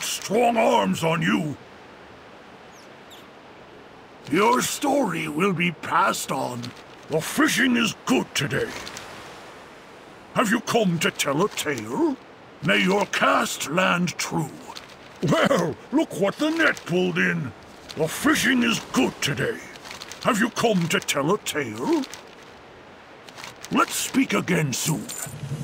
put strong arms on you. Your story will be passed on. The fishing is good today. Have you come to tell a tale? May your cast land true. Well, look what the net pulled in. The fishing is good today. Have you come to tell a tale? Let's speak again soon.